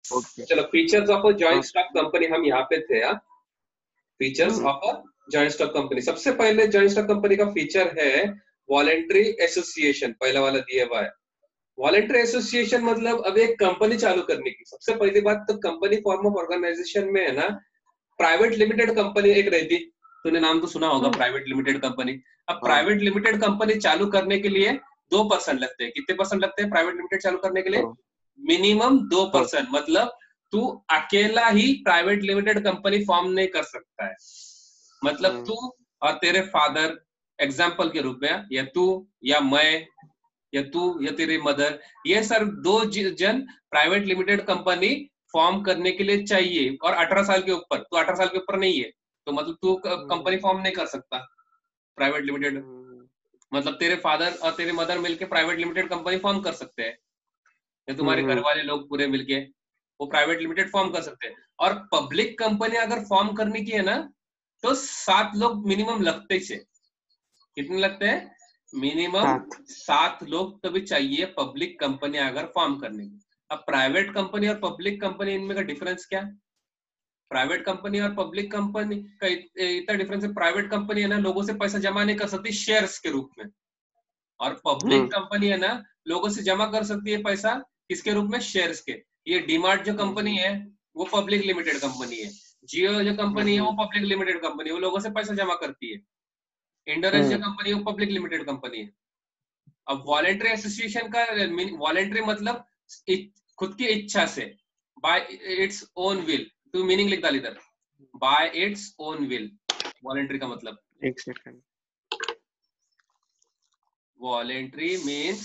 Okay. चलो, features of a joint stock company, हम यहाँ पे थे। Features of a joint stock company, सबसे पहले जॉइंट स्टॉक कंपनी का फीचर है वॉलेंट्री एसोसिएशन, पहला वाला दिया हुआ है। वॉलेंट्री एसोसिएशन मतलब अब एक कंपनी चालू करने की सबसे पहली बात तो कंपनी फॉर्म ऑफ ऑर्गेनाइजेशन में है ना, प्राइवेट लिमिटेड कंपनी एक रहती, तूने नाम तो सुना होगा प्राइवेट लिमिटेड कंपनी। अब प्राइवेट लिमिटेड कंपनी चालू करने के लिए 2% लगते हैं। कितने परसेंट लगते हैं प्राइवेट लिमिटेड चालू करने के लिए? मिनिमम 2%। मतलब तू अकेला ही प्राइवेट लिमिटेड कंपनी फॉर्म नहीं कर सकता है। मतलब तू और तेरे फादर एग्जाम्पल के रूप में, या तू या मैं या तू या तेरी मदर, ये सर 2 जन प्राइवेट लिमिटेड कंपनी फॉर्म करने के लिए चाहिए। और 18 साल के ऊपर, तो 18 साल के ऊपर नहीं है तो मतलब तू कंपनी फॉर्म नहीं कर सकता प्राइवेट लिमिटेड। मतलब तेरे फादर और तेरे मदर मिलके प्राइवेट लिमिटेड कंपनी फॉर्म कर सकते हैं, या तुम्हारे घर वाले लोग पूरे मिलके वो प्राइवेट लिमिटेड फॉर्म कर सकते हैं। और पब्लिक कंपनी अगर फॉर्म करने की है ना, तो 7 लोग मिनिमम लगते ही है। कितने लगते हैं? मिनिमम 7 लोग तो भी चाहिए पब्लिक कंपनी अगर फॉर्म करने की। अब प्राइवेट कंपनी और पब्लिक कंपनी, इनमें का डिफरेंस क्या है? प्राइवेट कंपनी और पब्लिक कंपनी का इतना डिफरेंस है, प्राइवेट कंपनी है ना लोगों से पैसा जमा नहीं कर सकती शेयर्स के रूप में, और पब्लिक कंपनी है ना लोगों से जमा कर सकती है पैसा किसके रूप में? शेयर्स के। ये डीमार्ट जो कंपनी है वो पब्लिक लिमिटेड कंपनी है, जियो जो कंपनी है वो पब्लिक लिमिटेड कंपनी है, वो लोगों से पैसा जमा करती है। इंडोरेंस जो कंपनी है वो पब्लिक लिमिटेड कंपनी है। अब वॉलेंट्री एसोसिएशन का वॉलेंट्री मतलब खुद की इच्छा से, बाय इट्स ओन विल। तू मीनिंग लिख डाल इधर, by its own will. Voluntary का मतलब, एक सेकंड, वॉलेंट्री मीन्स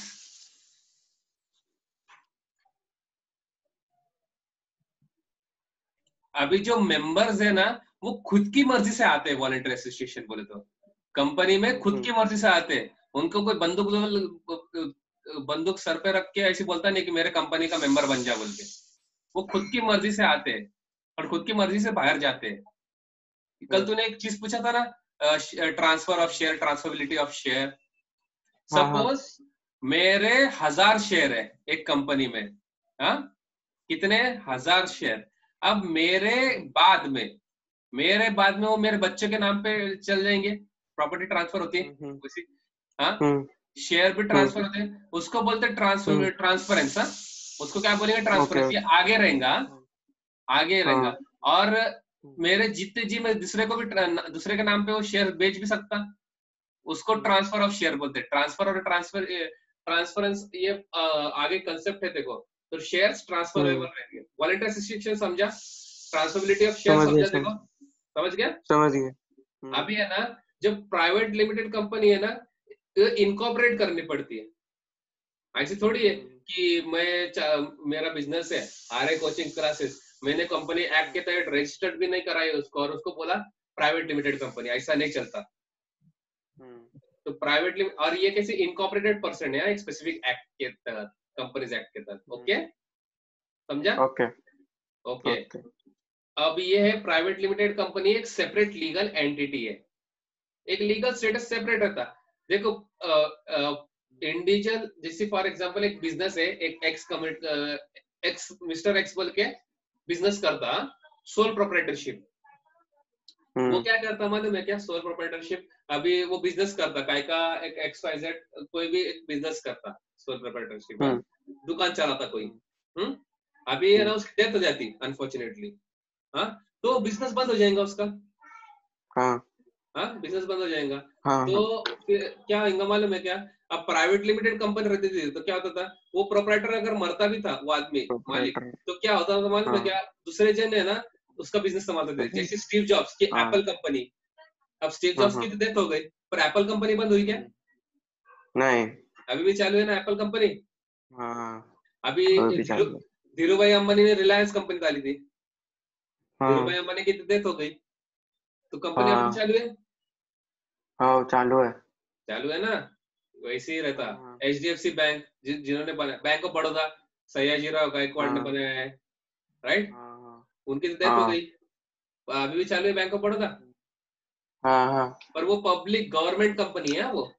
अभी जो मेंबर्स है ना वो खुद की मर्जी से आते हैं। वॉलेंट्री एसोसिएशन बोले तो कंपनी में खुद की मर्जी से आते हैं। उनको कोई बंदूक सर पे रख के ऐसे बोलता नहीं कि मेरे कंपनी का मेंबर बन जा बोल के। वो खुद की मर्जी से आते हैं और खुद की मर्जी से बाहर जाते हैं। कल तूने एक चीज पूछा था ना, transfer of share, transferability of share. Suppose मेरे 1000 शेयर है एक कंपनी में, हाँ कितने? 1000 शेयर। अब मेरे बाद में वो मेरे बच्चे के नाम पे चल जाएंगे, प्रॉपर्टी ट्रांसफर होती है उसी, हाँ शेयर भी ट्रांसफर होते हैं, उसको बोलते हैं ट्रांसफरेंस। उसको क्या बोलेंगे? ट्रांसफरेंस। ये आगे रहेगा। और मेरे जीते जी मैं दूसरे को भी दूसरे के नाम पे वो शेयर बेच भी सकता, उसको ट्रांसफर ऑफ शेयर बोलते हैं। ट्रांसफर और ट्रांसफरेंस ये आगे कंसेप्ट है देखो। तो शेयर्स ट्रांसफरेबल रहेंगे। वॉलेंट्री एसोसिएशन समझा? ट्रांसफरेबिलिटी ऑफ शेयर समझा? देखो समझ गया? समझ गया। अभी है ना जब प्राइवेट लिमिटेड कंपनी है ना, इनकॉर्पोरेट करनी पड़ती है। ऐसी थोड़ी है कि मेरा बिजनेस है आरए कोचिंग क्लासेस, मैंने कंपनी एक्ट के तहत रजिस्टर्ड भी नहीं कराई उसको और उसको बोला प्राइवेट लिमिटेड कंपनी। ऐसा नहीं चलता। तो प्राइवेट लिमिटेड, और ये कैसे इनकॉर्पोरेटेड पर्सन है एक स्पेसिफिक एक्ट के तहत, कंपनीज एक्ट के तहत। ओके समझा? ओके। अब ये है प्राइवेट लिमिटेड कंपनी एक सेपरेट लीगल एंटिटी है, एक लीगल स्टेटस सेपरेट रहता। देखो इंडिविजुअल, जैसे फॉर एग्जांपल एक बिजनेस है, एक एक्स मिस्टर एक्स बोल के बिजनेस करता, सोल प्रोप्राइटरशिप। वो क्या करता मालूम है क्या? सोल प्रोप्राइटरशिप, अभी वो बिजनेस करता काय का, एक XYZ कोई भी एक बिजनेस करता सोल प्रोप्राइटरशिप, दुकान चलाता कोई। अभी है ना उसकी डेथ हो जाती अनफॉर्चुनेटली, हाँ तो बिजनेस बंद हो जाएगा उसका। बिजनेस बंद हो जाएगा। तो फिर क्या होगा मालूम है क्या? अब प्राइवेट लिमिटेड कंपनी रहती थी तो क्या होता था, वो प्रोप्राइटर अगर मरता भी था वो आदमी मालिक, तो क्या होता था मालूम है क्या? दूसरे जन है ना उसका बिजनेस संभालते थे। जैसे स्टीव जॉब्स की एप्पल कंपनी, अब स्टीव जॉब्स की तो डेथ हो गई पर एप्पल कंपनी बंद हुई क्या? नहीं, अभी भी चालू है ना एप्पल कंपनी। अभी धीरू भाई अंबानी ने रिलायंस कंपनी डाली थी, धीरू भाई अंबानी की डेथ हो गई तो कंपनी अभी भी चालू है। चालू है ना, वैसे ही रहता। HDFC बैंक जिन्होंने बनाया, बैंक ऑफ बड़ौदा सयाजीराव गायकवाड़ ने बनाया है, राइट? उनकी तो डेथ हो गई, अभी भी चालू है बैंक ऑफ बड़ौदा। पर वो पब्लिक गवर्नमेंट कंपनी है वो।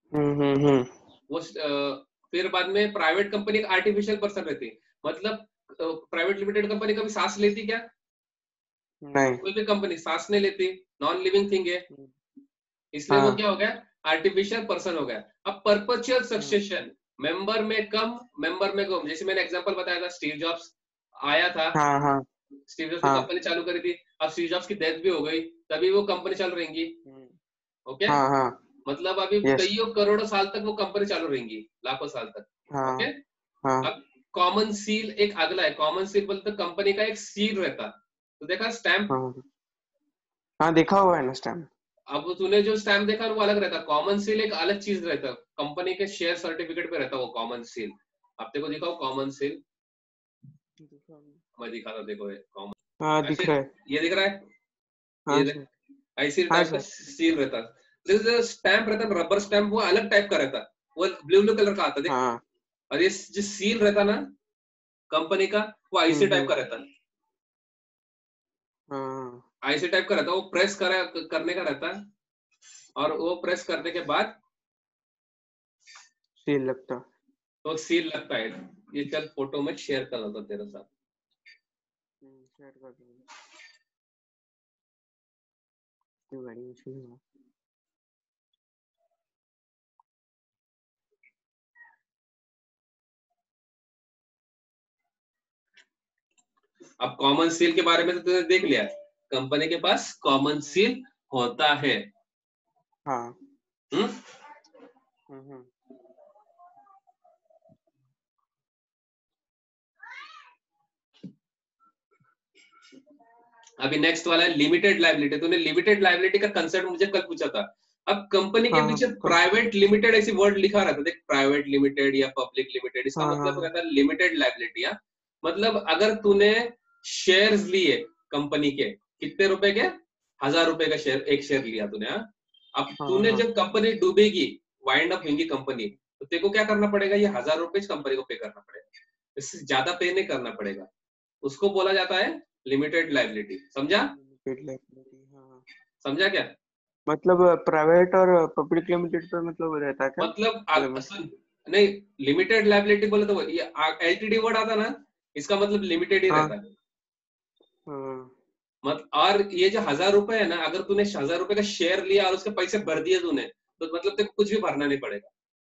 वो फिर बाद में प्राइवेट कंपनी एक आर्टिफिशियल पर्सन रहती है, मतलब प्राइवेट लिमिटेड कंपनी कभी सांस लेती क्या? नहीं। कोई भी कंपनी सांस नहीं लेती, नॉन लिविंग थिंग है, इसलिए वो हाँ। क्या हो गया, आर्टिफिशियल पर्सन हो गया। अब परपेचुअल सक्सेशन, मेंबर में कम मेंबर में कम, जैसे मैंने एग्जांपल बताया था, स्टीव जॉब्स आया था, हाँ हाँ स्टीव जॉब्स ने हाँ कंपनी चालू करी थी, अब स्टीव जॉब्स की डेथ भी हो गई, तभी वो कंपनी चालू रहेंगी। ओके, हाँ हाँ मतलब अभी यस कईयों करोड़ों साल तक वो कंपनी चालू रहेंगी, लाखों साल तक। हाँ ओके, हाँ अब कॉमन सील एक अगला है, कॉमन सील बोलते कंपनी का एक सील रहता, तो देखा स्टैम्प, हाँ हाँ देखा हुआ है ना स्टैम्प। अब तूने जो स्टैम्प देखा वो अलग रहता, कॉमन सील एक अलग चीज रहता, कंपनी के शेयर सर्टिफिकेट पे रहता वो कॉमन सील। अब देखो दिखाओ कॉमन सील, मैं दिखाता, देखो ये कॉमन, हाँ ऐसे दिख रहा है। ये दिख रहा है, हाँ ये सर। ऐसी हाँ टाइप का सर। सील रहता। जो स्टैम्प रहता है रबर स्टैम्प, वो अलग टाइप का रहता, वो ब्लू ब्लू कलर का आता देख, हाँ। और ये जो सील रहता ना कंपनी का, वो ऐसे टाइप का रहता, हाँ ऐसे टाइप का रहता, वो प्रेस करने का रहता है, और वो प्रेस करने के बाद सील लगता। तो सील लगता है। ये चल फोटो में शेयर कर रहा था तेरे साथ। शेयर कर दूंगा। कोई बड़ी मुश्किल नहीं है। अब कॉमन सील के बारे में तो तूने देख लिया, कंपनी के पास कॉमन सील होता है। हाँ। हम्म, हम्म। अभी नेक्स्ट वाला है लिमिटेड लायबिलिटी। तूने लिमिटेड लायबिलिटी का कंसेप्ट मुझे कल पूछा था। अब कंपनी के हाँ हाँ पीछे कौन सा? प्राइवेट लिमिटेड ऐसी वर्ड लिखा रहता है, देख प्राइवेट लिमिटेड या पब्लिक लिमिटेड, इसका हाँ मतलब हाँ रहता है लिमिटेड लायबिलिटी। मतलब अगर तूने शेयर्स लिए कंपनी के, कितने रुपए के, 1000 रुपए का शेयर, एक शेयर लिया तूने, हाँ? अब हाँ तूने हाँ जब कंपनी डूबेगी, वाइंड अप होगी कंपनी, तो तेरे को क्या करना पड़ेगा, ये 1000 रुपए कंपनी को पे करना पड़ेगा, इससे ज्यादा पे नहीं करना पड़ेगा, उसको बोला जाता है लिमिटेड लायबिलिटी। समझा? Limited liability. हाँ समझा क्या? मतलब प्राइवेट और पब्लिक लिमिटेड पे मतलब रहता है क्या? मतलब लिमिट। नहीं, लिमिटेड लायबिलिटी बोले तो ये एलटीडी वर्ड आता ना, इसका मतलब लिमिटेड ही हाँ रहता है। हाँ। मत और ये जो 1000 रुपए है ना, अगर तूने 1000 रुपए का शेयर लिया और उसके पैसे भर दिए तूने, तो मतलब तेरे को कुछ भी भरना नहीं पड़ेगा।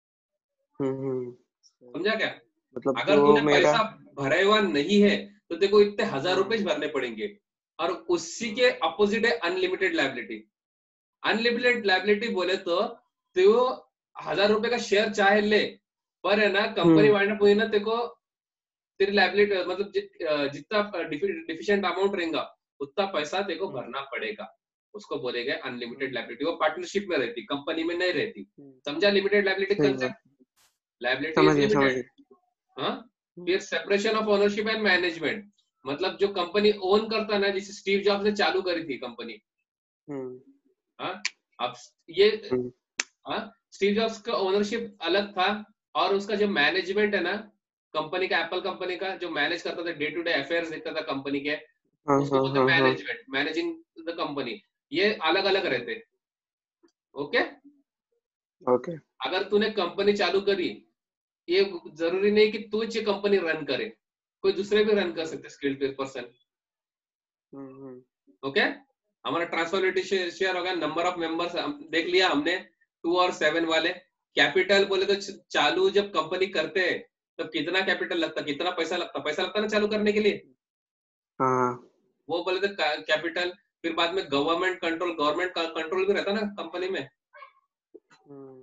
सही। समझा क्या? मतलब अगर जो तूने मेरा। पैसा भरा हुआ नहीं है, तो तेरे को इतने 1000 रुपए हाँ भरने पड़ेंगे। और उसी के हाँ अपोजिट है अनलिमिटेड लायबिलिटी। अनलिमिटेड लायबिलिटी बोले तो 1000 रुपए का शेयर चाहे ले, पर है ना कंपनी हम्म वाइंड अप हुई ना, तेरे को तेरी लायबिलिटी मतलब जितना डिफिशिएंट अमाउंट रहेगा, उतना पैसा तेरे को हम्म भरना पड़ेगा। उसको बोलेगा अनलिमिटेड लायबिलिटी। वो पार्टनरशिप में रहती, कंपनी में नहीं रहती। हम्म, समझा लिमिटेड लायबिलिटी सही कंसेप्ट? बात। लायबिलिटी समझ इज गया समझ लिमिटेड। गया। हाँ, हम्म फिर separation of ownership and management, मतलब जो कंपनी ओन करता है ना, जैसे स्टीव जॉब्स ने चालू करी थी कंपनी, हम्म हाँ, अब ये, हम्म, हाँ, स्टीव जॉब्स का ओनरशिप अलग था, और उसका जो मैनेजमेंट है ना, कंपनी का, एप्पल कंपनी का जो मैनेज करता था, डे टू डे अफेयर्स देखता था कंपनी के, हाँ उसको हाँ बोलते हाँ हाँ मैनेजमेंट, मैनेजिंग द कंपनी। ये अलग अलग रहते। Okay, okay. अगर तूने कंपनी चालू करी, ये जरूरी नहीं कि तू ये कंपनी रन करे, कोई दूसरे भी रन कर हम्म सकते, स्किल्ड पर्सन। हम्म। ओके, हमारा ट्रांसफॉर्मेबिलिटी शेयर होगा, नंबर ऑफ मेंबर्स देख लिया हमने, 2 और 7 वाले। कैपिटल बोले तो चालू जब कंपनी करते हैं, तब कितना कैपिटल लगता, कितना पैसा लगता ना चालू करने के लिए, हाँ वो बोले तो कैपिटल। फिर बाद में गवर्नमेंट कंट्रोल भी रहता ना कंपनी में। हम्म,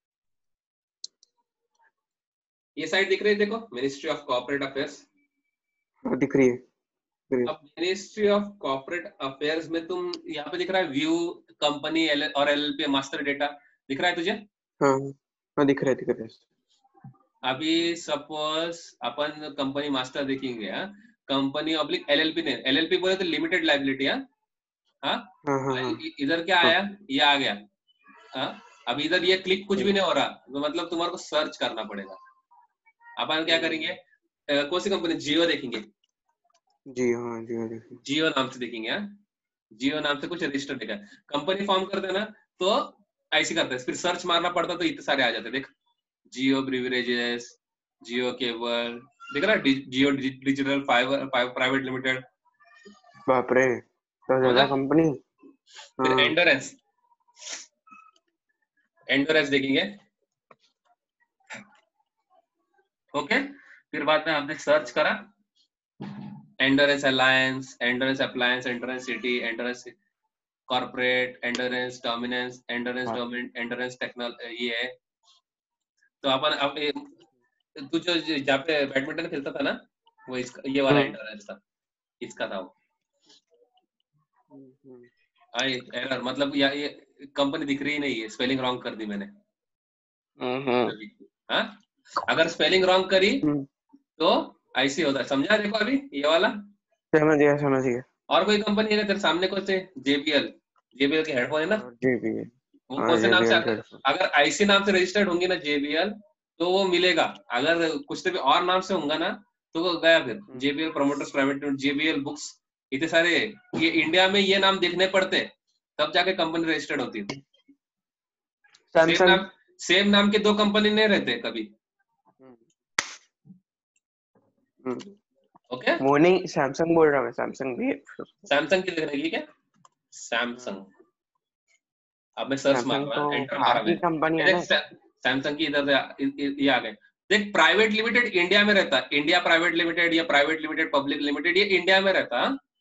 ये साइड दिख रही है देखो, मिनिस्ट्री ऑफ कॉर्पोरेट अफेयर्स। हाँ, दिख रही है दिख रही है। अब मिनिस्ट्री ऑफ कॉर्पोरेट अफेयर्स में तुम, यहाँ पे दिख रहा है व्यू कंपनी और एलएलपी मास्टर डेटा, दिख रहा है तुझे? हाँ हाँ दिख रहा है दिख रहा है। अभी सपोज अपन कंपनी मास्टर देखेंगे, हाँ, कंपनी ऑब्लिक एलएलपी ने, एलएलपी बोले तो लिमिटेड लायबिलिटी। हाँ, हाँ, हाँ हाँ हाँ इधर क्या हाँ आया, ये आ गया। हाँ, अब इधर ये क्लिक कुछ भी नहीं हो रहा, तो मतलब तुम्हारे को सर्च करना पड़ेगा। अपन क्या करेंगे, हम्म, कौन सी कंपनी, जियो देखेंगे, जी हाँ जी हाँ देखिए। जियो नाम से देखेंगे। हाँ, जियो नाम से कुछ रजिस्टर देगा, कंपनी फॉर्म करते हैं ना, तो ऐसे करते हैं, फिर सर्च मारना पड़ता तो इतने सारे आ जाते, देख, जियो ब्रिवरेजेस, जियो केबल, देख रहा Jio digital fibre private limited, बाप रे, तो समझा? ज्यादा कंपनी। फिर हाँ। एंडोरेंस, एंडोरेंस देखेंगे, ओके। फिर बाद में हमने सर्च करा endurance alliance, endurance appliance, endurance city, endurance corporate, endurance dominance, endurance हाँ। डोमिन, एंडोरेंस टेक्नोल, ये है। तो अपन अब तू जो जहाँ पे बैडमिंटन खेलता था ना, वो इसका ये वाला एंडोरेंस था, इसका था वो। आई एरर, मतलब ये कंपनी दिख रही नहीं है, स्पेलिंग रॉन्ग कर दी मैंने अभी। हाँ, अगर स्पेलिंग रॉन्ग करी तो ऐसे होता है, समझा? देखो अभी ये वाला। समझ गया, समझ गया। और कोई कंपनी है तेरे सामने? कौन से? JBL, JBL के हेडफोन है ना, और JBL। वो हाँ, कौन से नाम से? JBL के headphone। अगर ऐसे नाम से रजिस्टर्ड होंगी ना JBL, तो वो मिलेगा। अगर कुछ तो भी और नाम से होगा ना, तो वो गया फिर। JBL promoters private limited, JBL books, इतने सारे, ये इंडिया में ये नाम देखने पड़ते, तब जाके कंपनी रजिस्टर्ड होती है। सैमसंग। सेम नाम के दो कंपनी नहीं रहते कभी, ओके। वो नहीं, सैमसंग बोल रहा मैं, सैमसंग भी है। सैमसंग की देखने की क्या? सैमसंग, अब मैं सर्च मार सैमसंग रहा, तो एंटर बाहर मारा की कंपनी है मैंने, ना। सैमसंग की इधर ये आ गए। देख, प्राइवेट लिमिटेड इंडिया में रहता, इंडिया प्राइवेट लिमिटेड या प्राइवेट लिमिटेड पब्लिक लिमिटेड, ये इंडिया में रहता।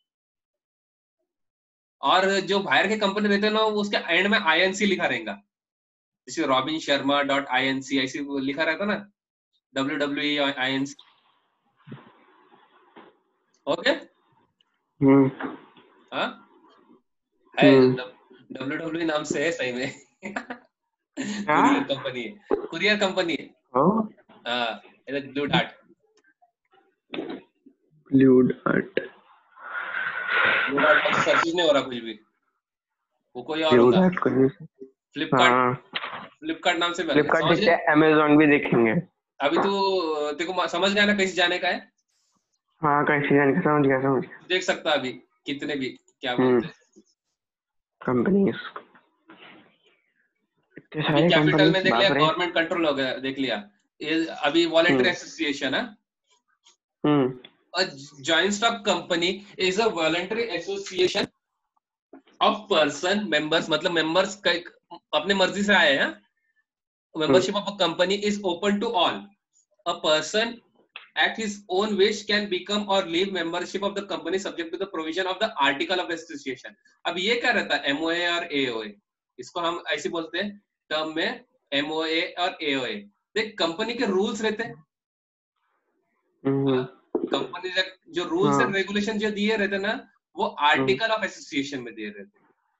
और जो बाहर के कंपनी रहते हैं ना, उसके एंड में INC लिखा रहेगा, जैसे रॉबिन शर्मा .INC ऐसी लिखा रहता ना, WWE INC, ओके। हाँ है, WWE नाम से है सही में। क्या? कुरियर कंपनी है, कुरियर कंपनी है। हाँ, Blue Dart, Blue Dart. Blue Dart पर सर्च नहीं हो रहा कुछ भी, वो कोई और ब्लू होगा। डार्ट को। फ्लिपकार्ट, हाँ, फ्लिपकार्ट नाम से फ्लिपकार्ट समझ देखते गए? हैं, अमेजोन भी देखेंगे। अभी तू, तेरे को समझ गया ना कैसे जाने का है? हाँ, कैसे जाने का, समझ गया, समझ गया। देख सकता अभी कितने भी क्या बोलते हैं। कंपनीज, इतने अभी सारे कैपिटल में कंपनीज, देख लिया, बाप रे। गवर्नमेंट कंट्रोल हो गया, देख लिया। ये अभी वॉलंटरी एसोसिएशन है। हम्म। A joint stock company is a voluntary association of person members, मतलब members का एक अपने मर्जी से आए हैं। Membership of a company is open to all. A person at his own wish can become or leave membership of the company subject to the provision of the article of association. अब ये क्या रहता है, MOA और AOA, इसको हम ऐसे बोलते हैं टर्म में, MOA और AOA। देख, कंपनी के रूल्स रहते हैं, कंपनी जो रूल्स एंड रेगुलेशन जो दिए रहते ना, वो आर्टिकल ऑफ एसोसिएशन में दिए रहते।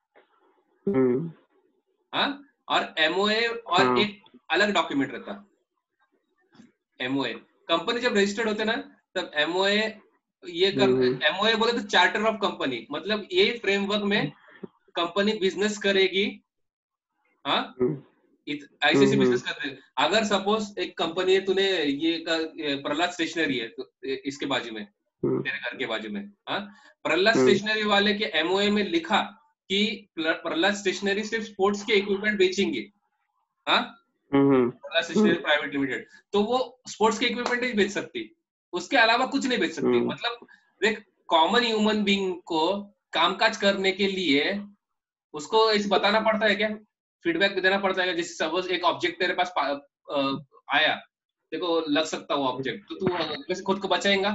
हाँ, और MOA और एक अलग डॉक्यूमेंट रहता। MOA कंपनी जब रजिस्टर्ड होते ना, तब MOA ये कर, MOA बोले तो चार्टर ऑफ कंपनी, मतलब ये फ्रेमवर्क में कंपनी बिजनेस करेगी। हाँ, ऐसे ऐसे बिजनेस करते हैं। अगर सपोज एक कंपनी है, तूने ये प्रहलाद स्टेशनरी है तो इसके बाजू में, तेरे घर के बाजू में, हाँ, प्रहलाद स्टेशनरी वाले के MOA में लिखा कि प्रहलाद स्टेशनरी सिर्फ स्पोर्ट्स के इक्विपमेंट बेचेंगे। हाँ, प्रहलाद स्टेशनरी प्राइवेट लिमिटेड, तो वो स्पोर्ट्स के इक्विपमेंट ही बेच सकती, उसके अलावा कुछ नहीं बेच सकती। मतलब देख, कॉमन ह्यूमन बीइंग को कामकाज करने के लिए उसको ऐसे बताना पड़ता है क्या, फीडबैक भी देना पड़ता है। जैसे सपोज एक ऑब्जेक्ट तेरे पास आया, देखो लग सकता वो ऑब्जेक्ट, तो तू कैसे खुद को बचाएगा?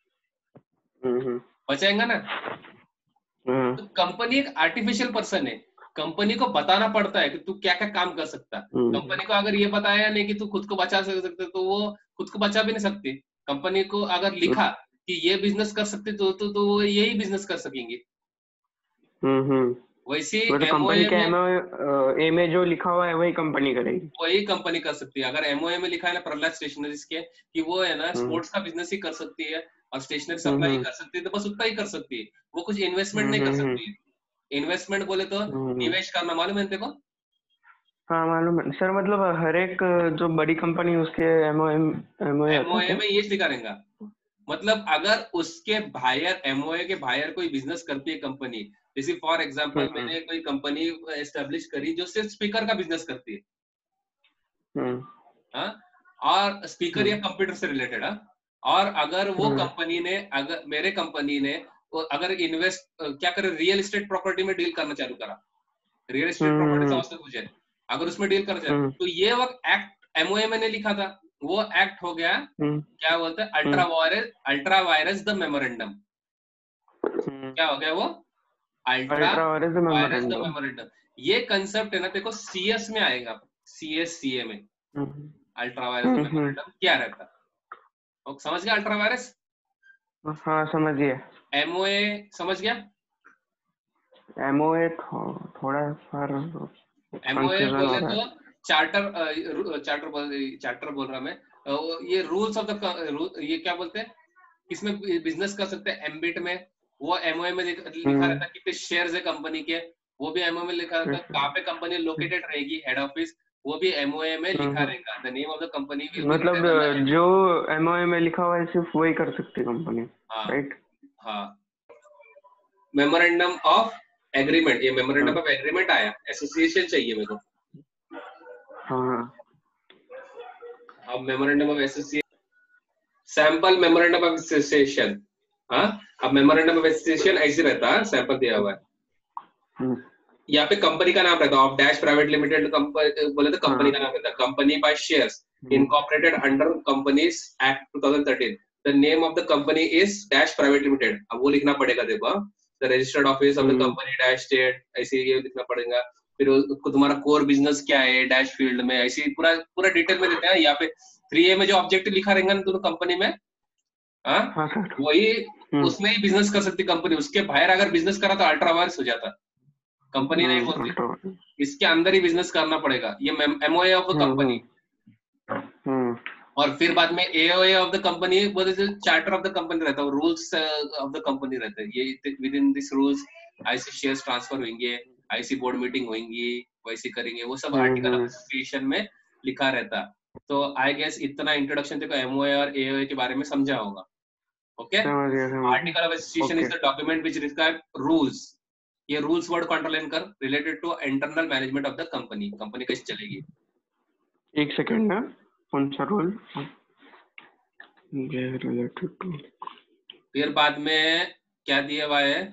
बचाएगा ना। तो कंपनी एक आर्टिफिशियल पर्सन है, कंपनी को बताना पड़ता है कि तू क्या क्या काम कर सकता है। कंपनी को अगर ये बताया नहीं कि तू खुद को बचा सकते, तो वो खुद को बचा भी नहीं सकती। कंपनी को अगर लिखा कि ये बिजनेस कर सकते, तो वो यही बिजनेस कर सकेंगे। वैसे कंपनी के MOA में जो लिखा हुआ है वही कंपनी करेगी, वही कंपनी कर सकती है। अगर MOA में लिखा है ना प्रहलाद स्टेशनरीज के कि वो है ना स्पोर्ट्स का बिजनेस ही कर सकती है और स्टेशनरी सप्लाई कर सकती है, तो बस उतना ही कर सकती है, वो कुछ इन्वेस्टमेंट नहीं कर सकती है। इन्वेस्टमेंट बोले तो निवेश करना, मालूम है तेरे को? हाँ, मालूम है सर। मतलब हर एक जो बड़ी कंपनी उसके MOA में ये लिखा रहेगा। मतलब अगर उसके बाहर, MOA के बाहर कोई बिजनेस करती है कंपनी, जैसे फॉर एग्जांपल मैंने कोई कंपनी एस्टेब्लिश करी जो सिर्फ स्पीकर का बिजनेस करती है, हाँ, और स्पीकर या कंप्यूटर से रिलेटेड, हाँ, और अगर वो हम्म, कंपनी ने, अगर मेरे कंपनी ने अगर इन्वेस्ट क्या करे, रियल एस्टेट प्रॉपर्टी में डील करना चालू करा, रियल एस्टेट प्रॉपर्टी हम्म, समझते मुझे, अगर उसमें डील करना चाहे, हम्म, तो ये वक्त एक्ट एमओए मैंने लिखा था, वो एक्ट हो गया, हम्म, क्या बोलते हैं, हम्म, अल्ट्रा वायरस द मेमोरेंडम। हम्म। क्या हो गया वो, ultra ultra vires vires the memorandum. Memorandum. ये कंसेप्ट है ना, देखो सीएस में आएगा, सीएस सीए में हम्म, अल्ट्रा वायरस द हम्म। मेमोरेंडम क्या रहता है, और समझ गया अल्ट्रा वायरस। हाँ समझिए। एमओए समझ गया। एमओए थोड़ा सा एमओए कंफ्यूजन हो बोले रहा तो है। चार्टर बोल रहा मैं, ये रूल्स ऑफ द, ये क्या बोलते हैं, किसमें बिजनेस कर सकते हैं, एमबिट में, वो एमओए में लिखा हम्म, रहता है, कितने शेयर्स है कंपनी के, वो भी एमओए में लिखा रहता है, कहाँ पे कंपनी लोकेटेड रहेगी, हेड ऑफिस, वो भी एमओए में लिखा हम्म। रहेगा, the name of the company will be मतलब रिटन ऑन द जो एमओए। एमओए में लिखा हुआ है सिर्फ वही कर सकती है कंपनी, हाँ राइट? हाँ, मेमोरेंडम ऑफ एग्रीमेंट, ये मेमोरेंडम ऑफ एग्रीमेंट आया, एसोसिएशन चाहिए मेरे को। हाँ। अब memorandum of association, sample memorandum of association, हाँ, अब मेमोरेंडम ऑफ एसोसिएशन ऐसे रहता है, सैंपल दिया हुआ है, हम्म, यहाँ पे कंपनी का नाम रहता है, ऑफ डैश प्राइवेट लिमिटेड बोले तो कंपनी हाँ। का नाम रहता है, कंपनी बाय शेयर्स हम्म, incorporated under companies act 2013, the name of the company is dash private limited, अब वो लिखना पड़ेगा देखो, the registered office of the हम्म, कंपनी डैश स्टेट, ऐसे ये लिखना पड़ेगा, फिर उसको तुम्हारा कोर बिजनेस क्या है डैश फील्ड में, ऐसे पूरा पूरा डिटेल में देते हैं। यहाँ पे 3A में जो ऑब्जेक्टिव लिखा रहेगा ना दोनों कंपनी में, हाँ, हाँ सर। वही हम्म, उसमें ही बिजनेस कर सकती कंपनी, उसके बाहर अगर बिजनेस करा तो अल्ट्रा वायरस हो जाता, कंपनी नहीं बोलती, अल्ट्रा। इसके अंदर ही बिजनेस करना पड़ेगा, ये एमओए ऑफ द हम्म, कंपनी। हम्म, और फिर बाद में एओए ऑफ द कंपनी, बोले जो चार्टर ऑफ द कंपनी रहता है, रूल्स ऑफ द कंपनी रहता है, ये विद इन दिस रूल्स ऐसे शेयर्स ट्रांसफर होंगे, ऐसी बोर्ड मीटिंग होंगी, वैसे करेंगे, वो सब आर्टिकल ऑफ एसोसिएशन में लिखा रहता है। तो आई गेस इतना इंट्रोडक्शन देखो एमओए और एओए के बारे में समझा होगा। ओके, समझ गया, समझ गया। Article of association okay. Is the document which require rules, ये रूल्स वर्ड को अंडरलाइन कर, related to internal management of the company, company कैसे चलेगी। एक सेकेंड ना, कौन सा रोल रिलेटेड टू? फिर बाद में क्या दिया हुआ है,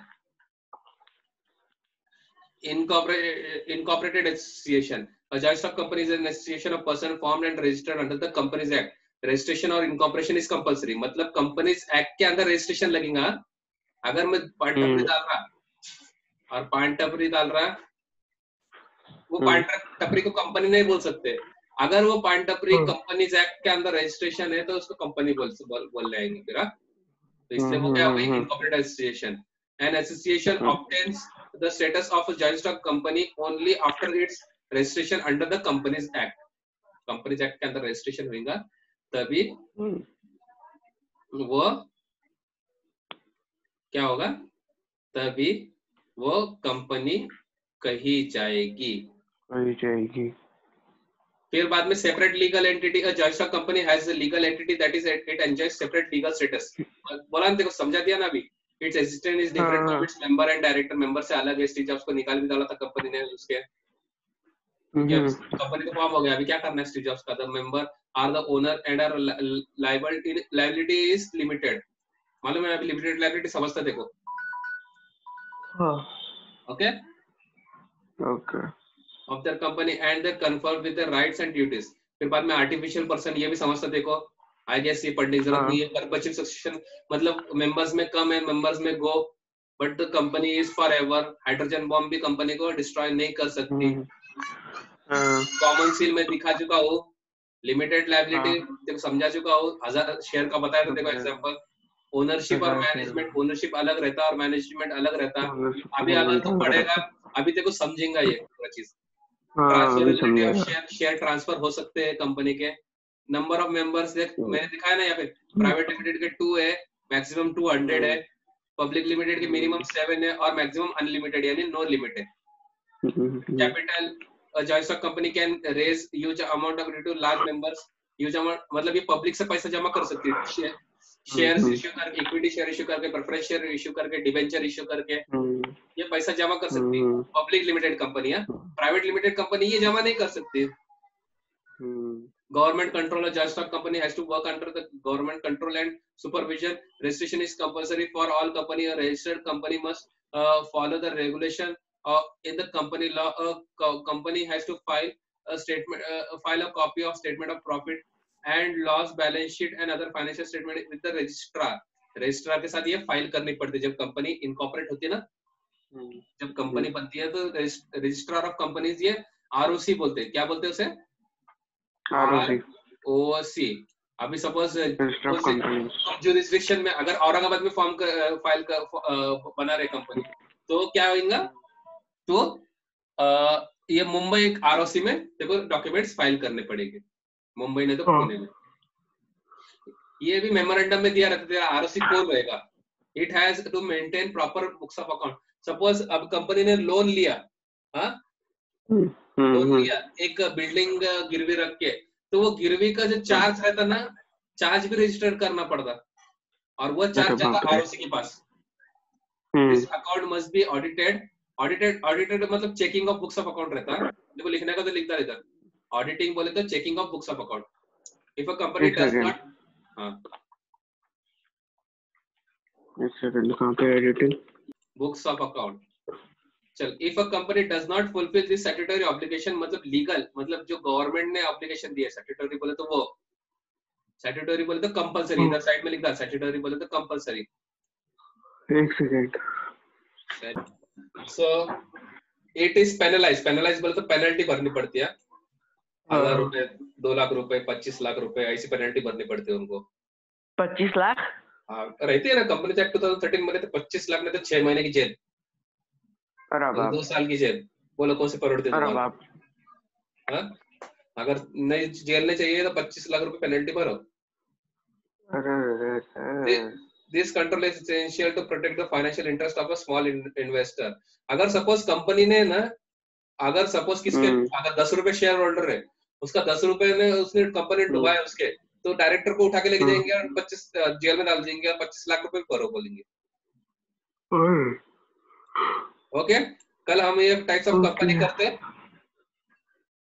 incorporated association, a joint stock company is an association of person formed and registered under the companies act, registration और इनकॉर्पोरेशन इज कंपलसरी, मतलब कंपनीज एक्ट के अंदर रजिस्ट्रेशन लगेगा, अगर मैं पान टपरी डाल रहा और पान टपरी डाल रहा, वो पान टपरी को कंपनी नहीं बोल सकते, अगर वो पान टपरी कंपनीज एक्ट के अंदर रजिस्ट्रेशन है तो उसको कंपनी बोल जाएंगे फिर, तो इसलिए वो क्या हो गई, incorporated association. An association obtains the status of a joint stock company only after its registration under the companies act, companies act के अंदर रजिस्ट्रेशन होगा तभी वो क्या होगा, तभी वो कंपनी कही जाएगी। फिर बाद में separate legal entity, a joint stock company has a legal entity that is it enjoys separate legal status, बोला ना, देखो समझा दिया ना अभी, its existence is different from its member and director, member से अलग है, स्टीव जॉब्स को निकाल भी डाला था कंपनी ने उसके, क्योंकि अब कंपनी तो फॉर्म हो गया, अभी क्या करना है स्टीव जॉब्स का, the member are the owner and our liability is limited, मालूम है, अभी लिमिटेड लायबिलिटी समझता देखो। Okay, okay. Of their company and their confirm with their rights and duties, फिर बाद में आर्टिफिशियल पर्सन, ये भी समझता देखो, आई गेस ये पढ़ने की जरूरत नहीं है, परपेचुअल सक्सेशन मतलब मेंबर्स में कम है, मेंबर्स में go, but the company is forever, hydrogen bomb भी कंपनी को डिस्ट्रॉय नहीं कर सकती, कॉमन सील में दिखा चुका हूँ, लिमिटेड लायबिलिटी देखो समझा चुका हूँ, 1000 शेयर का बताया था देखो एग्जांपल, ओनरशिप और मैनेजमेंट, ओनरशिप अलग रहता है और मैनेजमेंट अलग रहता है, अभी अगर तू पढ़ेगा अभी देखो समझेगा ये पूरा चीज, transferability of share, share transfer हो सकते हैं कंपनी के, नंबर ऑफ मेंबर्स देख मैंने दिखाया ना यहाँ पे, प्राइवेट लिमिटेड के 2 है, मैक्सिमम 200 है, पब्लिक लिमिटेड के मिनिमम 7 है और मैक्सिमम अनलिमिटेड यानी नो लिमिट है। Capital, a joint stock company can raise huge amount of due to large members, huge amount मतलब ये पब्लिक से पैसा जमा कर सकती है, शेयर्स इश्यू करके, इक्विटी शेयर इश्यू करके, प्रेफरेंस शेयर इश्यू करके, डिबेंचर इश्यू करके ये पैसा जमा कर सकती है पब्लिक लिमिटेड कंपनी है, प्राइवेट लिमिटेड कंपनी ये जमा नहीं कर सकती। Government control a joint stock company has to work under the government control and supervision. Registration is compulsory for all company. A registered company must follow the regulation in the company law. A company has to file a statement, file a copy of statement of profit and loss, balance sheet and other financial statement with the registrar. Registrar के साथ ये file करनी पड़ती है जब company incorporate होती है ना, जब कंपनी बनती है तो रजिस्ट्रार ऑफ कंपनीज ये आरओसी बोलते हैं. क्या बोलते हैं उसे? आरओसी. अभी सपोज जुरिस्डिक्शन में अगर औरंगाबाद में फॉर्म फाइल बना रहे कंपनी तो क्या होगा, तो ये मुंबई एक आरओसी में देखो डॉक्यूमेंट्स फाइल करने पड़ेंगे, मुंबई ने तो पुणे में. ये भी मेमोरेंडम में दिया रहता है आरओसी कौन रहेगा. It has to maintain proper books of account. Suppose अब कंपनी ने लोन लिया, हाँ लोन लिया एक बिल्डिंग गिरवी रख के, तो वो गिरवी का जो चार्ज रहता ना, चार्ज भी रजिस्टर करना पड़ता और वो चार्ज जाता आरओसी के पास. This account must be audited. Audited मतलब checking of books of account रहता है. देखो लिखने का तो लिखता रहता. ऑडिटिंग बोले तो checking of books of account. If a company does not, हाँ कहाँ पे एडिटिंग बुक्स ऑफ अकाउंट. चल, if a company does not fulfil this statutory obligation, मतलब लीगल, मतलब जो गवर्नमेंट ने ऑब्लिगेशन दिया. स्टैट्यूटरी बोले तो वो, स्टैट्यूटरी बोले तो कंपलसरी. इधर साइड में लिखा स्टैट्यूटरी बोले तो कंपलसरी. एक second. So it is penalise. Penalise बोले तो पेनल्टी भरनी पड़ती है. 1000 रुपए, 2 लाख रुपए, 25 लाख रुपए, ऐसी पेनल्टी भरनी पड़ती है उनको. 25 लाख? हाँ रहती है ना. कंपनी एक्ट 2013 में तो 25 लाख नहीं तो 6 महीने की जेल, 2 साल की जेल. बोलो कौन सी परोड़ती है तुम्हारा? अगर नहीं जेल नहीं चाहिए तो 25 लाख रुपए पेनल्टी भरो. This control is essential to protect the financial interest of a small investor. अगर सपोज कंपनी ने ना, अगर सपोज किसके अगर 10 रुपए शेयर होल्डर है, उसका 10 रुपए में उसने कंपनी डुबाया उसके, तो डायरेक्टर को उठा के लेके जाएंगे और 25 जेल में डाल देंगे और 25 लाख रुपए भरो बोलेंगे. ओके. कल हम ये टाइप्स ऑफ कंपनी करते हैं.